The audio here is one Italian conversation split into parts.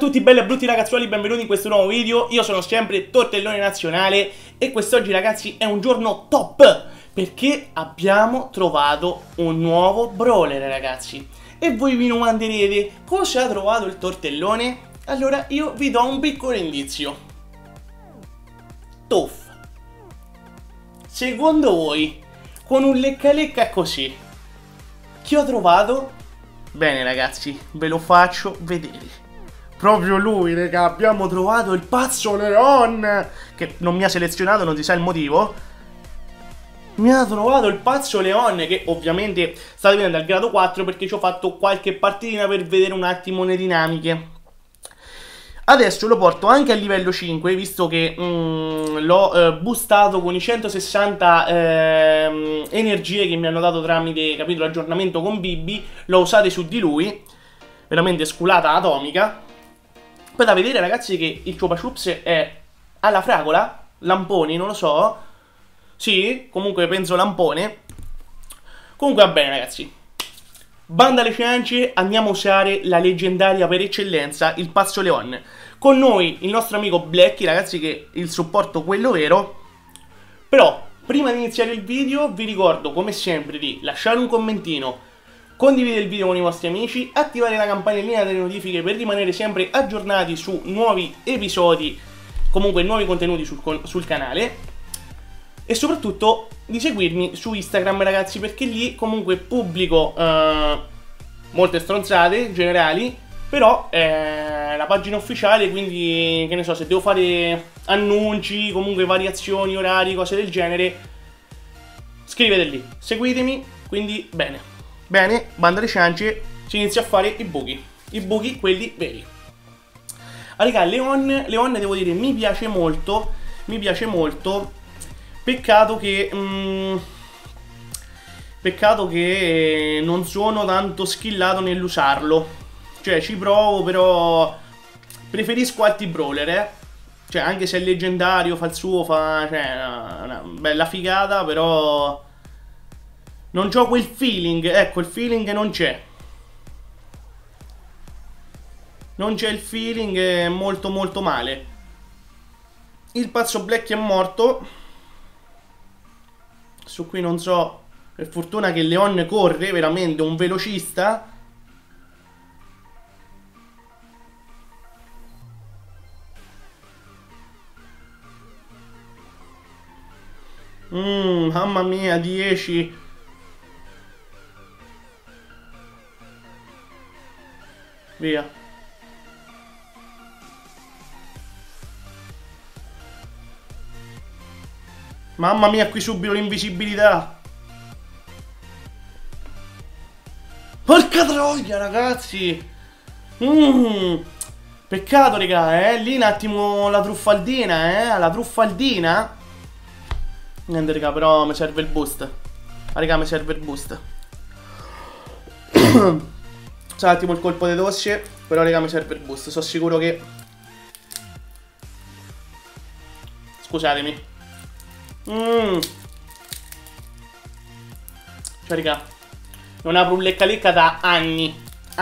tutti belli e brutti ragazzuoli, benvenuti in questo nuovo video. Io sono sempre Tortellone Nazionale e quest'oggi ragazzi è un giorno top perché abbiamo trovato un nuovo brawler ragazzi. E voi vi domanderete cosa ha trovato il Tortellone? Allora io vi do un piccolo indizio. Tuff. Secondo voi, con un lecca così, chi ho trovato? Bene ragazzi, ve lo faccio vedere. Proprio lui, raga, abbiamo trovato il pazzo Leon, che non mi ha selezionato, non si sa il motivo. Mi ha trovato il pazzo Leon, che ovviamente sta venendo al grado 4 perché ci ho fatto qualche partitina per vedere un attimo le dinamiche. Adesso lo porto anche a livello 5, visto che l'ho boostato con i 160 energie che mi hanno dato tramite, capito, l'aggiornamento con Bibi. L'ho usate su di lui, veramente sculata atomica. Poi da vedere ragazzi che il Chupa Chups è alla fragola, lamponi, non lo so. Sì, comunque penso lampone. Comunque va bene ragazzi. Banda alle ciance, andiamo a usare la leggendaria per eccellenza, il pazzo Leon. Con noi il nostro amico Blacky, ragazzi, che è il supporto quello vero. Però, prima di iniziare il video, vi ricordo come sempre di lasciare un commentino, condividere il video con i vostri amici, attivare la campanellina delle notifiche per rimanere sempre aggiornati su nuovi episodi, comunque nuovi contenuti sul canale. E soprattutto di seguirmi su Instagram ragazzi, perché lì comunque pubblico molte stronzate generali, però è la pagina ufficiale, quindi che ne so, se devo fare annunci, comunque variazioni, orari, cose del genere, scrivete lì, seguitemi, quindi bene. Bene, banda alle ciance, si inizia a fare i buchi quelli veri. Raga, Leon devo dire mi piace molto, peccato che non sono tanto skillato nell'usarlo. Cioè ci provo, però preferisco altri brawler, Cioè anche se è leggendario, fa il suo, cioè una bella figata, però non c'ho quel feeling, ecco, il feeling non c'è. Non c'è il feeling, è molto male. Il pazzo Black è morto. Su qui non so, per fortuna che Leon corre, veramente un velocista. Mamma mia, 10. Via. Mamma mia, qui subito l'invisibilità. Porca troia, ragazzi. Peccato, raga, lì un attimo la truffaldina, la truffaldina. Niente, raga, però mi serve il boost. Raga, mi serve il boost. C'è un attimo il colpo di tosse, però, raga, mi serve il boost. Sono sicuro che... Scusatemi. Cioè raga, non apro un lecca da anni.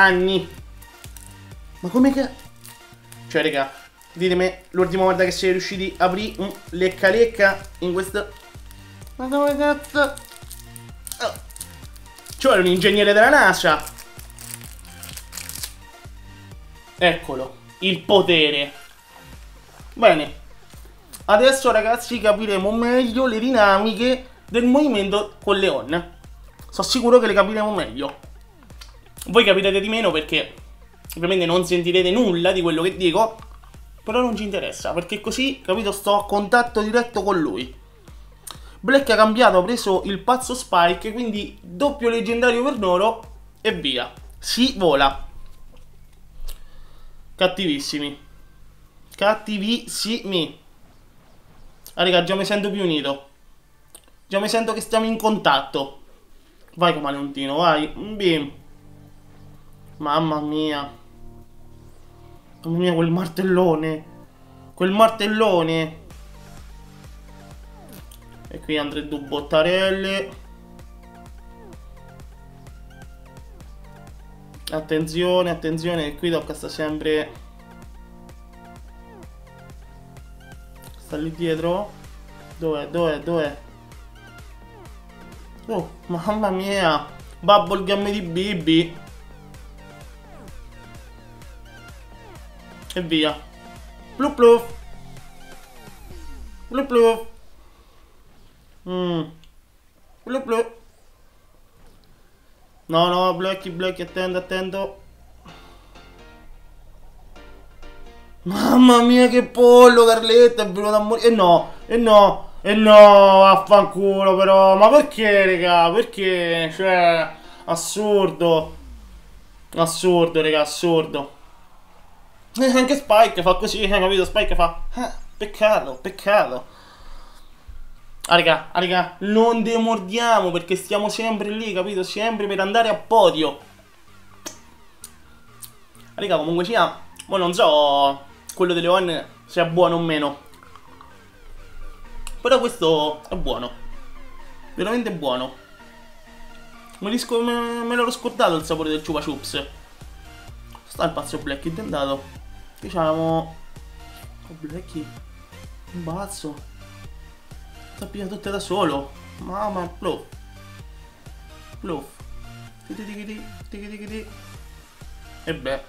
Ma come che... Cioè raga, ditemi l'ultima volta che siete riusciti a aprire un lecca in questo... Ma come cazzo? Cioè un ingegnere della NASA. Eccolo, il potere. Bene. Adesso ragazzi capiremo meglio le dinamiche del movimento con Leon. Sono sicuro che le capiremo meglio. Voi capirete di meno perché ovviamente non sentirete nulla di quello che dico. Però non ci interessa, perché così, capito, sto a contatto diretto con lui. Black ha cambiato, ha preso il pazzo Spike, quindi doppio leggendario per loro e via. Si vola. Cattivissimi. Cattivissimi. Raga, già mi sento più unito. Già mi sento che stiamo in contatto. Vai Camaleontino, vai. Bim. Mamma mia. Mamma mia, quel martellone. Quel martellone. E qui Andre due bottarelle. Attenzione, attenzione, che qui tocca sta sempre Sta lì dietro? Dov'è? Dov'è? Dov'è? Oh, mamma mia! Bubblegum di Bibi! E via! Blu blu! Blu blu! Blu blu! No, no, Blacky, Blacky, attento, attento! Mamma mia che pollo, Carletta, è venuto a morire. E no, e no, e no, vaffanculo però. Ma perché, raga? Perché? Cioè, assurdo. Assurdo, raga, assurdo. Anche Spike fa così, capito? Spike fa... peccato, peccato. Raga, non demordiamo perché stiamo sempre lì, capito? Sempre per andare a podio. Raga, comunque sia, ma non so quello delle Leon se è buono o meno. Però questo è buono. Veramente buono. Me l'ero scordato il sapore del Chupa Chups. Sta il pazzo Blacky intentato. Diciamo... Oh, Blacky. Un bazzo. Sta pigliando tutte da solo. Mamma, bluff. Bluff. E beh.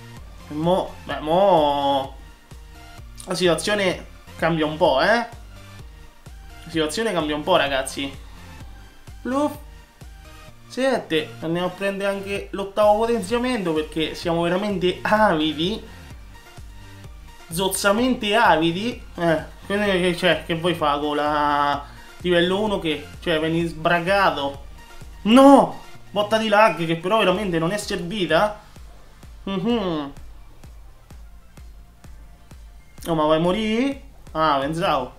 Mo... La situazione cambia un po', La situazione cambia un po', ragazzi. Bluff. 7. Andiamo a prendere anche l'ottavo potenziamento perché siamo veramente avidi. Zozzamente avidi. Quindi che vuoi fare con la livello 1 che? Cioè, vieni sbragato. No! Botta di lag che però veramente non è servita. Oh, ma vai a morire? Ah, pensavo.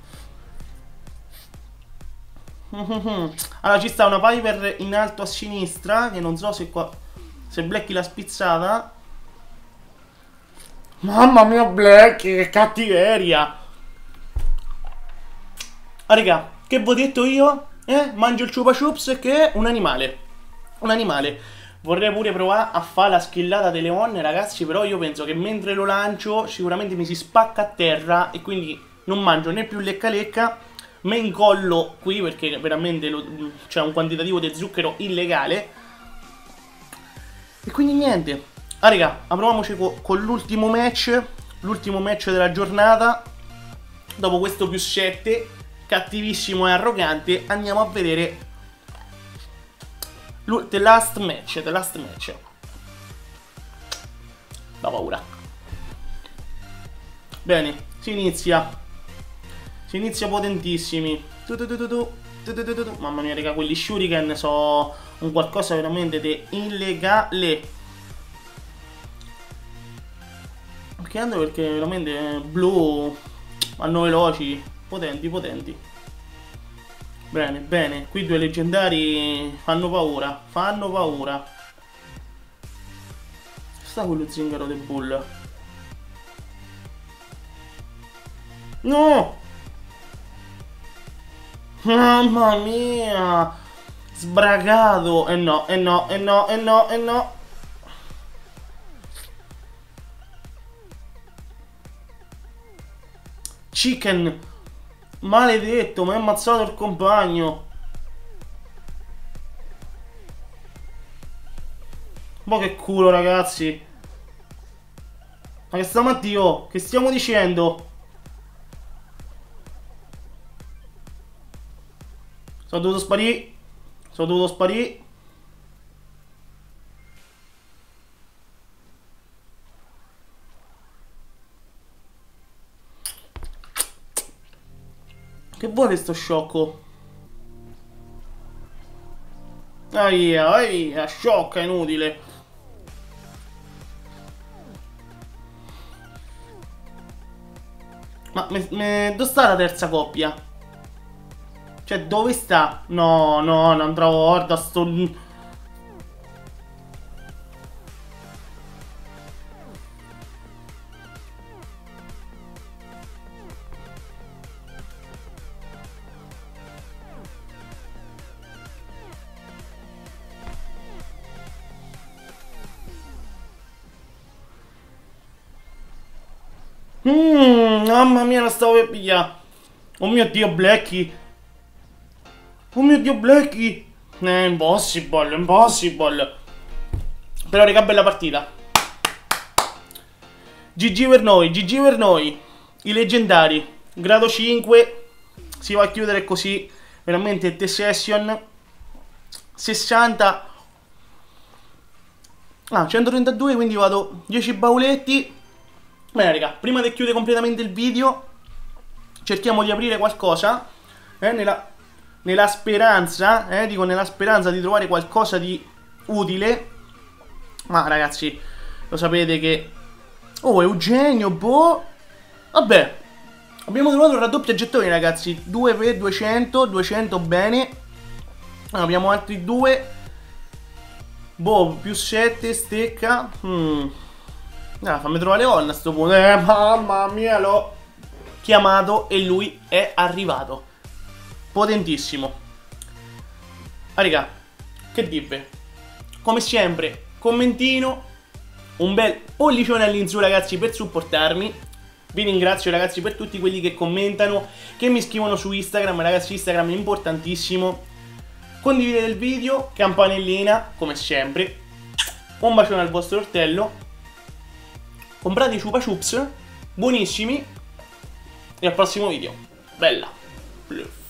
Allora ci sta una Piper in alto a sinistra. Che non so se qua... Se Blacky l'ha spizzata. Mamma mia Blacky, che cattiveria. Ah raga, che vi ho detto io? Mangio il Chupa Chups che è un animale. Un animale. Vorrei pure provare a fare la skillata delle Leon, ragazzi. Però io penso che mentre lo lancio sicuramente mi si spacca a terra. E quindi non mangio né più lecca lecca. Me incollo qui perché veramente c'è un quantitativo di zucchero illegale. E quindi niente. Ah raga, proviamoci con l'ultimo match. L'ultimo match della giornata. Dopo questo più 7 cattivissimo e arrogante, andiamo a vedere The Last Match. The Last Match. Da paura. Bene, si inizia. Si inizia potentissimi. Mamma mia, raga, quelli shuriken sono un qualcosa veramente di illegale. Perché veramente blu hanno veloci, potenti, potenti. Bene, bene, qui due leggendari fanno paura, fanno paura. Sta quello zingaro del Bull. No! Mamma mia! Sbragato! E no, e no, e no, e no, e no! Chicken, maledetto, mi ha ammazzato il compagno. Ma che culo, ragazzi. Ma che stamattina, che stiamo dicendo? Sono dovuto sparire. Sono dovuto sparire. Che vuole sto sciocco? Aia, sciocca, inutile. Ma dove sta la terza coppia? Cioè, dove sta? No, no, non trovo orda sto... Mamma mia, la stavo per pigliare. Oh mio Dio, Blacky. Oh mio Dio, Blacky. Impossible, impossible. Però raga, bella partita. GG per noi, GG per noi. I leggendari. Grado 5. Si va a chiudere così. Veramente T-Session. 60. 132, quindi vado 10 bauletti. Bene raga, prima di chiudere completamente il video, cerchiamo di aprire qualcosa, nella speranza, dico nella speranza di trovare qualcosa di utile. Ma ragazzi, lo sapete che... Oh, Eugenio, boh... Vabbè, abbiamo trovato il raddoppio a gettoni ragazzi. 2 per 200, 200 bene. Abbiamo altri 2. Boh, più 7, stecca. Fammi trovare le on a sto punto. Mamma mia, l'ho chiamato e lui è arrivato. Potentissimo. Raga, che dippe? Come sempre, commentino, un bel pollicione all'insù ragazzi per supportarmi. Vi ringrazio ragazzi per tutti quelli che commentano, che mi scrivono su Instagram. Ragazzi, Instagram è importantissimo. Condividete il video, campanellina, come sempre. Un bacione al vostro ortello. Comprate i Chupa Chups, buonissimi. E al prossimo video. Bella.